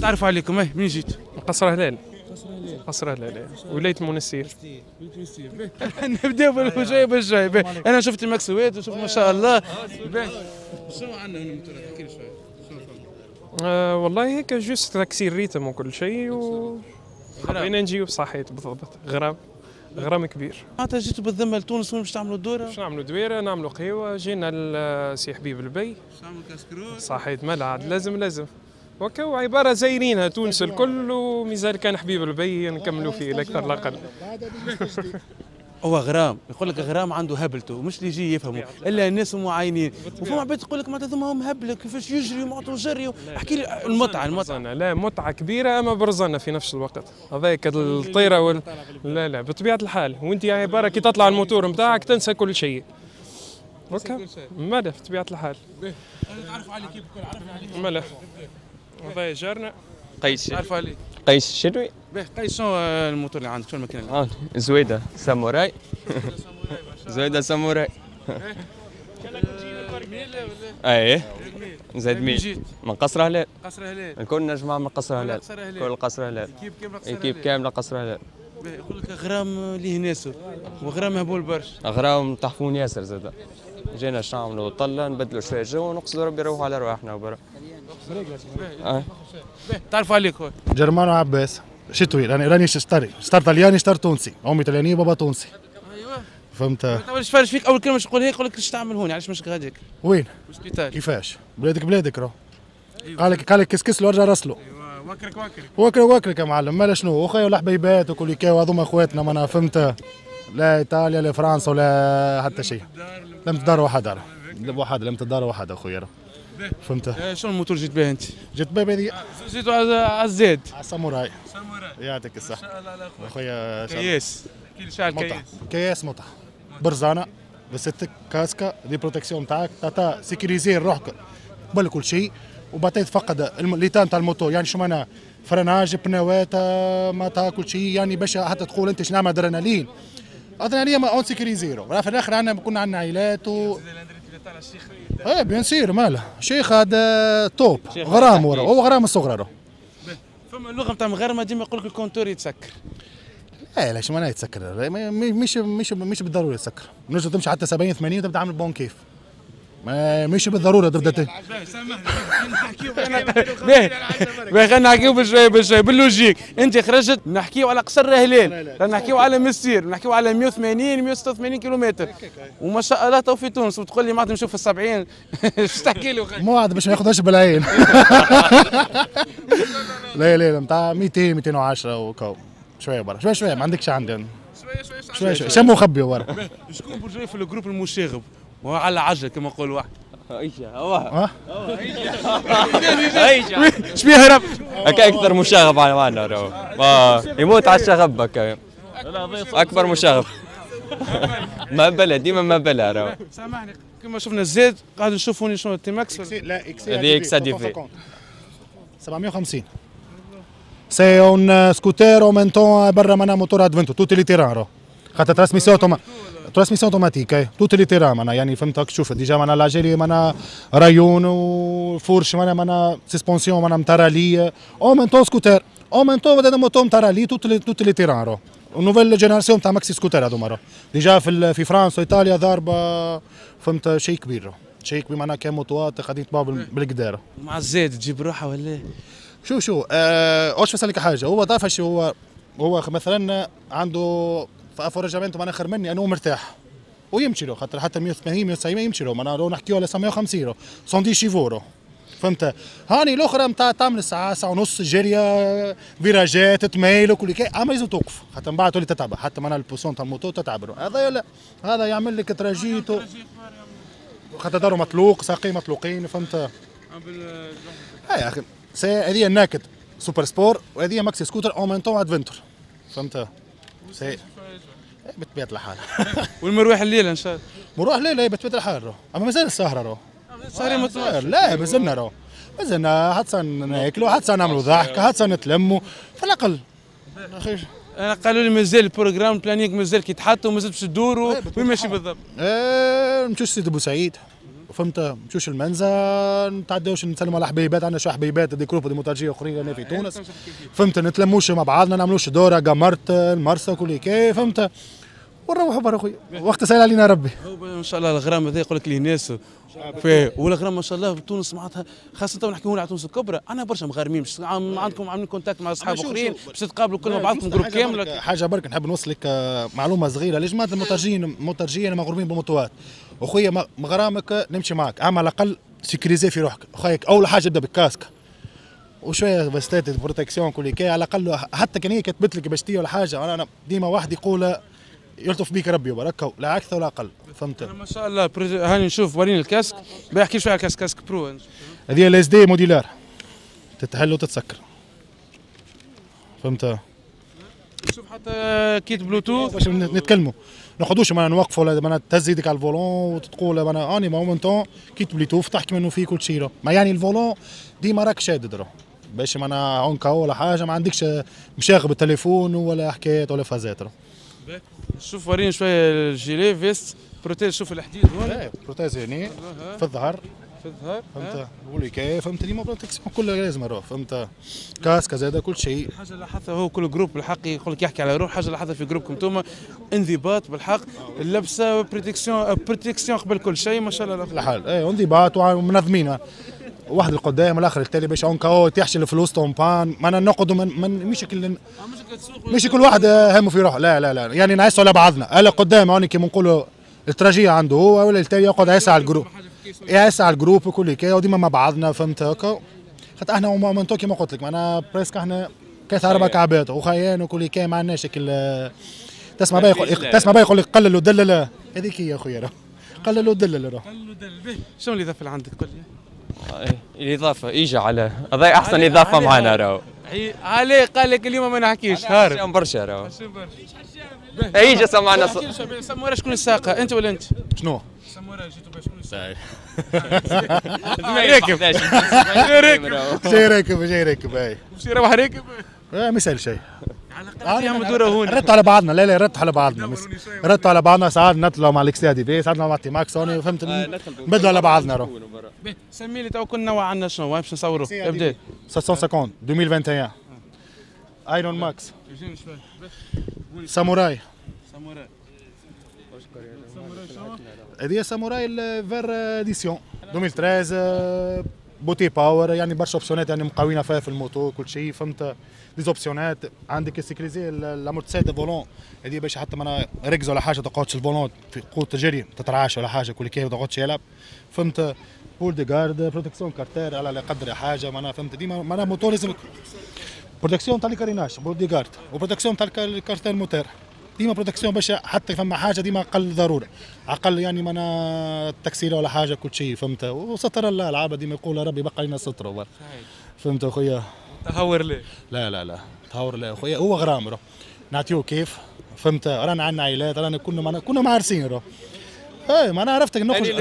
نتعرفوا عليكم. منين جيت؟ من قصر هلال. قصر هلال ولاية المنستير. نبداو بالجاي بالجاي. انا شفت المكسوات وشفت ما شاء الله. شنو عندنا هنا الموتور؟ احكي لي شويه. والله هيك جوست تكسير ريتم وكل شيء حبينا نجيو بصحيت بالضبط. غرام كبير. معناتها جيتوا بالذمه لتونس وين باش تعملوا دوره؟ باش نعملوا دويره، نعملوا قهوه، جينا لسي حبيب البي. باش نعملوا كاسكروت. صحيت ملعب لازم. وكو عباره زايرينها تونس الكل، ومازال كان حبيب البي نكملوا فيه الاكثر الاقل. هو غرام يقول لك غرام عنده هبلته، مش اللي يجي يفهموا الا الناس المعاينين، وفما عباد تقول لك معناتها ثم هم هبله كيفاش يجري ومعطوا جري. احكي لي المتعه. لا متعه كبيره اما برزانه في نفس الوقت. هذاك الطيره لا بطبيعه الحال. وانت عباره كي تطلع الموتور نتاعك تنسى كل شيء. اوكي ماذا بطبيعه الحال. نتعرفوا عليك كيف الكل عرفنا عليك. مالا هذا جارنا قيس. نتعرفوا عليك. قيس الشتوي. قيس شنو الموتور اللي عندك؟ شنو الماكينه اللي عندك؟ زويده ساموراي. زويده ساموراي. ايه زيد مين؟ من قصر هلال. قصر هلال. كلنا جماعه من قصر هلال. كل قصر هلال. كيف كامله قصر هلال. يقول لك غرام ليه ناسه وغرام هبول برشا. غرام تحفون ياسر زاد. جينا نعملوا طله نبدلوا شويه جو ونقصدوا ربي يروحوا على رواحنا وبرا. تعرفوا عليك خويا. جرمانو عباس شتوي. انا ايراني اشتري طلياني اشتري تونسي. امي طليانيه بابا تونسي. ايوه فهمت. ايش فارش فيك اول كلمه تقول هيك يقول لك ايش تعمل هون؟ علاش مش غاديك؟ وين؟ بالسبيطار. كيفاش؟ بلادك راه. قال لك كسكس له ارجع راسله. ايوه واكلك يا معلم. مالا شنو اخويا ولا حبيبات وكل كاو هذوما اخواتنا. ما انا فهمت. لا ايطاليا لا فرنسا ولا حتى شيء. لم تدار وحده. لم تدار وحده اخويا. فهمت. شنو الموتور جيت به انت؟ جيت بابي هذه. جيتوا على الزاد. على الساموراي. يعطيك الصحة. ان شاء الله لا اخويا. كياس. احكي لي شعر كياس. كياس متعة. برزانة. بستك كاسكا دي بروتكسيون تاعك تاتا سيكوريزي روحك قبل كل شيء. وبعدين تفقد الليتان تاع الموتور. يعني شو معناها فرناج بنوات معناتها كل شيء. يعني باش حتى تقول انت شنو نعمل ادرينالين ما اون سيكوريزيرو. في الاخر عندنا كنا عندنا عائلات ايه بيان سير ماله شيخ هذا توب. غرام ورا هو غرام الصغرى راه. فما اللغه نتاع المغاربه ديما يقول لك الكونتور يتسكر. لا لا شو معناها يتسكر؟ مش بالضروره يتسكر. نجم تمشي حتى 70 80 وتبدا تعمل بون كيف. ما مش بالضروره تبدا. خلينا نحكيو بالشوي باللوجيك. انت خرجت نحكيو على قصر هلال، نحكيو على مسير، نحكيو على 180 186 كيلومتر، وما شاء الله تو في تونس وتقول لي معناتها نشوف في 70. ايش تحكي لي؟ مو عاد باش ما ياخذهاش بالعين. لا نتاع 200 210 وكو شويه برا شويه ما عندكش عندي. شويه شمو خبي ورا. شكون برجولي في الجروب المشاغب وعلى عجل كما يقول واحد. ايش بيه هرب؟ هكا اكثر مشاغب على معنا. يموت على الشغب هكا. اكبر مشاغب. ما بلا ديما ما بلا راهو. سامحني كما شفنا الزاد قاعد نشوفوني شنو تي ماكس. لا هذه اكس دي في 750. سي اون سكوتير او مينتون برا معناها موتور ادفنتو توتي لي تيران راهو. خاطر ترانسميسيون اوتوماتيك توتي لي تيران معناها. يعني فهمت تشوف ديجا معناها لاجيري معناها رايون وفورش معناها سسبونسيون معناها متارالي او مينتون سكوتير او مينتون هذا موتور متارالي توتي لي تيران راهو. ونوفيل جينيراسيون تاع ماكسي سكوتير هذوما راهو. ديجا في فرنسا وايطاليا ضاربه. فهمت شيء كبير راهو. شيء كبير معناها كان موتوات قاعدين يتباعوا بالقدار. مع الزاد تجيب روحها ولا؟ شو واش نسألك حاجه. هو ضافش هو مثلا عنده فورجامنتو معناها خير مني انه مرتاح ويمشي له. خاطر حتى 180 190 يمشي له. معناها لو نحكيو على 150 110 شيفورو. فهمت. هاني الاخرى نتاع تعمل ساعه ونص جريه فيراجات تميل وكل شيء. اما لازم توقف حتى من بعد تولي تتعب. حتى معناها البوسون تاع الموتور تتعب. هذا لا هذا يعمل لك تراجيتو. خاطر دارو مطلوق ساقي مطلوقين. فهمت. يا اخي هذه الناكد سوبر سبور وهذه ماكسي سكوتر او مينتون ادفنتور. فهمت. بطبيعة الحال. والمروح الليله ان شاء الله. مروح الليله بطبيعة الحال راهو. اما مازال السهره راهو. سهرة لا مازلنا راهو. مازلنا حتى ناكلوا حتى نعملوا ضحك حتى نتلموا في الاقل. انا قالوا لي مازال البروجرام البلانينغ مازال كي يتحط ومازال باش تدوروا. وين ماشي بالضبط؟ نمشيو سيدي بوسعيد فهمت نمشوش المنزه نتعداوش نسلموا على حبيبات عندنا شويه حبيبات دي جروب دي موتاجيه اخرين هنا في تونس فهمت نتلموش مع بعضنا نعملوش دوره قمرت المرسى كل كيف فهمت ونروحوا برا خويا وقت سهل علينا ربي. ان شاء الله الغرام هذا يقول لك لي ناس فيه والغرام ما شاء الله في تونس معناتها خاصه تو نحكيو على تونس الكبرى انا برشا مغارمين عندكم عاملين كونتاكت مع اصحاب اخرين باش تتقابلوا كل مع بعضكم جروب كامل. حاجه برك نحب نوصل لك معلومه صغيره لجماعه المترجين مغرومين بالموتوات اخويا مغرامك نمشي معك اما على الاقل سيكوريزي في روحك اخويا اول حاجه ابدا بالكاسك وشويه فاستات بروتكسيون كل كي على الاقل حتى كان هي كتبت لك باش ولا حاجه انا ديما واحد يقول يلطف بيك ربي وبركه لا اكثر ولا اقل فهمت. ما شاء الله هاني نشوف وريني الكاسك بحكي شويه على كاسك برو هذه الاس دي موديلار تتحل وتتسكر فهمت. شوف حتى كيت بلوتوث باش نتكلموا ناخذوش معنا نوقفوا ولا معنا تهز يدك على الفولون وتقول انا اني مونتون كيت بلوتوث تحكي منه فيه كل شيء ما يعني الفولون ديما راك شادد راه باش معنا اونكا ولا حاجه ما عندكش مشاغب التليفون ولا حكايات ولا فازات راه. شوف وريني شويه الجيلي فيست بروتيز شوف الحديد هون بروتيز هنا في الظهر فهمت قولي كيف فهمت ديما بروتكسيون كلها لازم راه فهمت كاسكا زاد كل شيء. حاجه لاحظتها هو كل جروب بالحق يقول لك يحكي على روح حاجه لاحظتها في جروبكم انتم انضباط بالحق اللبسه بروتكسيون قبل كل شيء ما شاء الله الحال انضباط ومنظمين واحد القدام الاخر التالي باش اونكا تحشي الفلوس طومبان ما نقعدوا مش كل واحد همه في روحه لا يعني نعيسوا على بعضنا الا قدام هوني كيما نقولوا التراجيه عنده هو ولا التالي يقعد يعيس على الجروب يعيس على الجروب وكل كي وديما مع بعضنا فهمت هكا خاطر احنا مومنتو كيما قلت لك معنا بريسك احنا كاس 4 كعبات وخيان وكل كي ما عندناش تسمع بقى يقول لك قلل ودلل هذيك هي يا خويا راه قلل ودلل راه شنو اللي الاضافه اللي عندك قول لي؟ الاضافه ايجا على هذا احسن اضافه معنا راهو عليه قال لك اليوم ما نحكيش هارب برشا راهو ايجا سمعنا سمورة شكون الساقه انت ولا انت؟ شنو؟ سمورة جيتوا باش شكون الساقه؟ جاي راكب اي مش يروح راكب ما يسال شيء على الاقل دوره هون ردوا على بعضنا لا ردوا على بعضنا ردوا على بعضنا ساعات نطلعوا مع الاكس دي بي ساعات مع تي ماكس هوني فهمت نبدلوا على بعضنا راه سمي لي تو كل نوع عندنا شنو باش نصوروا ابدا 750 2021 ايرون ماكس ساموراي هذه ساموراي الفير اديسيون 2013 بوتي باور يعني برشا اوبسيونات يعني مقاوينا فيها في الموتو كل شيء فهمت ديز اوبسيونات عندك السيكريزي لامورتيسات فولون هذه باش حتى ما ركز ولا حاجه تقعدش الفولون في قوه تجري تترعاش ولا حاجه كل كي ما تقعدش يلعب فهمت بول دي جارد بروتكسيون كارتير على قدر حاجه معناها فهمت ديما معناها موتور لازم بروتكسيون تاع الكاريناج بول دي جارد وبروتكسيون تاع الكارتير موتور ديما بروتكسيون باش حتى فما حاجه ديما اقل ضروره اقل يعني معناها تكسيره ولا حاجه كل شيء فهمت وستر الله العابه ديما يقول ربي بقى لنا ستر فهمت اخويا تهور ليه؟ لا تهور لا اخويا هو غرام راه نعطيوه كيف فهمت رانا عندنا عائلات رانا كنا معرسين راه ما انا عرفتك نخرج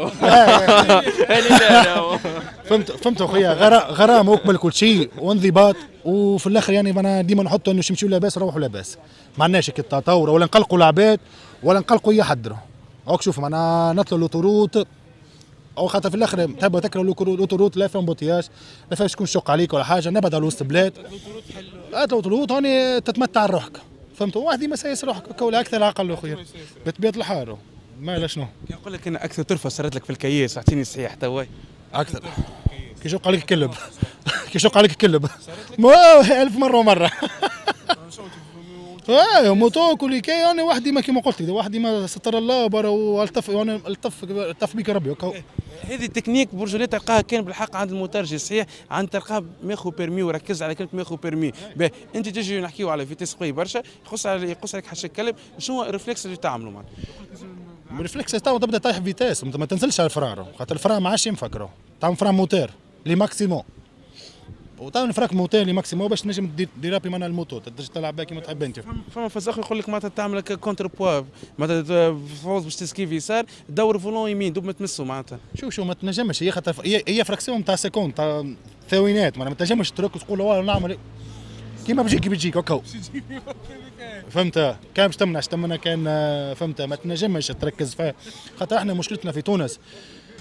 فهمت اخويا غرام وقبل كل شيء وانضباط وفي الاخر يعني انا ديما نحطوا انه يمشيوا لاباس روحوا لاباس ما عندناش التطور ولا نقلقوا العباد ولا نقلقوا اي حد هاك شوف معنا نطلعوا لوتوروت او خاطر في الاخر تحب تكره لوتوروت لا فيها امبوتياج لا فيهاش تكون شق عليك ولا حاجه نبعد على وسط بلاد لوتوروت هوني تتمتع روحك فهمت واحد ديما سايس روحك ولا اكثر عقل اخويا بطبيعه الحال ما شنو يقول لك انا اكثر طرفه صارت لك في الكياس اعطيني صحيح توا اكثر كي يشق عليك كلب كي يشق عليك كلب 1000 مره ومره موتو كل كي انا واحد ديما كيما قلت لك واحد ديما ستر الله برا والطف يعني الطف بيك ربي هذه التكنيك برجوليه تلقاها كان بالحق عند المترجي صحيح عند تلقاه ماخو بيرمي وركز على كلمه ماخو بيرمي انت تجي نحكيو على فيتيس قوي برشا يقص عليك حش الكلب شنو الريفلكس اللي تعملوا معنا الريفلكس تاعو تبدا طايح فيتاس ما تنزلش على الفرار خاطر الفرار ما عادش ينفك تعمل فرار موتور لي ماكسيموم وتعمل فرق موتور لي ماكسيموم باش تنجم ديرابي معنا الموتور تنجم تلعب بها كيما تحب انت فما فاز اخر يقول لك معناتها تعمل كونتر بوا معناتها فوز باش تسكي في يسار دور فولون يمين دوب ما تمسوا معناتها شو ما تنجمش هي خاطر هي فراكسيون تاع سكوند تاع ثوانيات ما تنجمش ترك وتقول والله نعمل كيما بيجيك هكا فهمت كان باش تمنع كان فهمت ما تنجمش تركز فيها خاطر احنا مشكلتنا في تونس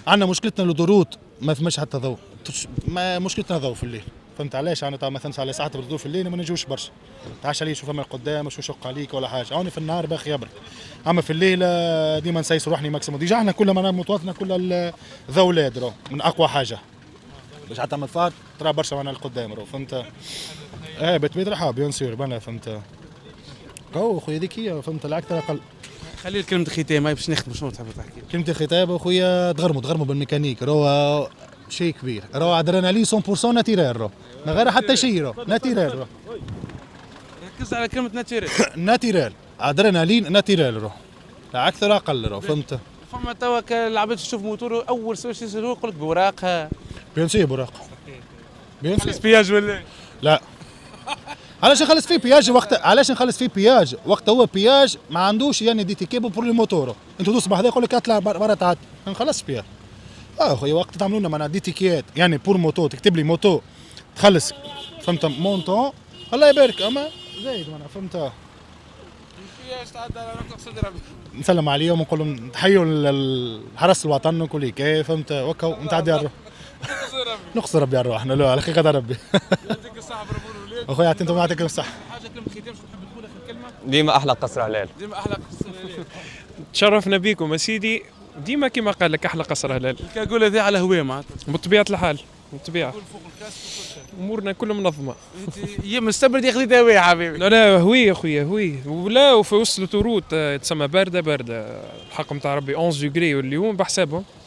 عندنا مشكلتنا الضروط ما فماش حتى ضوء، ما مشكلتنا ضوء في الليل. فهمت علاش؟ انا مثلا على ساعات بالضوء في الليل ما نجوش برشا. تعش عليه شوف من قدام شو يشق عليك ولا حاجه، هوني في النهار باخي يبرد. اما في الليل ديما نسيس روحني ماكسيموم. ديجا احنا كل ما مواطنه كل ذولاد رو من اقوى حاجه. باش حتى من فات ترى برشا من القدام رو فهمت؟ بتبيت رحاب بيان سور بنا فهمت؟ هو خويا هذيك هي فهمت لا اكثر اقل. خلي كلمة الختام هاي باش نختم شنو تحب تحكي؟ كلمة الختام خويا تغرموا بالميكانيك راهو شيء كبير، راهو ادرينالين 100% ناتيرال راهو من غير حتى شيء راهو ناتيرال راهو. ركز على كلمة ناتيرال. ناتيرال ادرينالين ناتيرال راهو لا اكثر اقل راهو فهمت؟ فما توا العباد تشوف موتور اول سوي يقول لك بوراقها. بيان سي بوراق. بيان سي. بياج ولا؟ لا. علاش نخلص فيه بياج وقت علاش نخلص فيه بياج وقت هو بياج ما عندوش يعني دي تيكيبو بور الموتور. انت تصبح هذا يقول لك اطلع برا تعدي ما نخلصش بياج. خويا وقت تعملوا لنا معنا دي تيكيات يعني بور موتو تكتب لي موتو تخلص فهمت مونطون الله يبارك اما زايد معنا فهمت. نسلم عليهم ونقول لهم تحيوا لحرس الوطن ونقول لك ايه فهمت وكا ونتعدي على الروح. نقص ربي على الروح احنا لا على حقيقه ربي. يعطيك الصحه برافو الولاد. اخويا انتم يعطيكم الصحه. حاجه كلمه ختام شو تحب تقول اخر كلمه؟ ديما احلى قصر هلال. ديما احلى قصر هلال. تشرفنا بيكم يا سيدي، ديما كما قال لك احلى قصر هلال. كنقول هذا على هواه معناتها. بطبيعه الحال بالطبيعه. امورنا كلها منظمه. انت يوم السبت ياخذ دواء حبيبي. لا هوي يا خويا هوي ولا وفي وسط الطرود تسمى بارده الحق نتاع ربي 11 دوغري واليوم بحسابهم.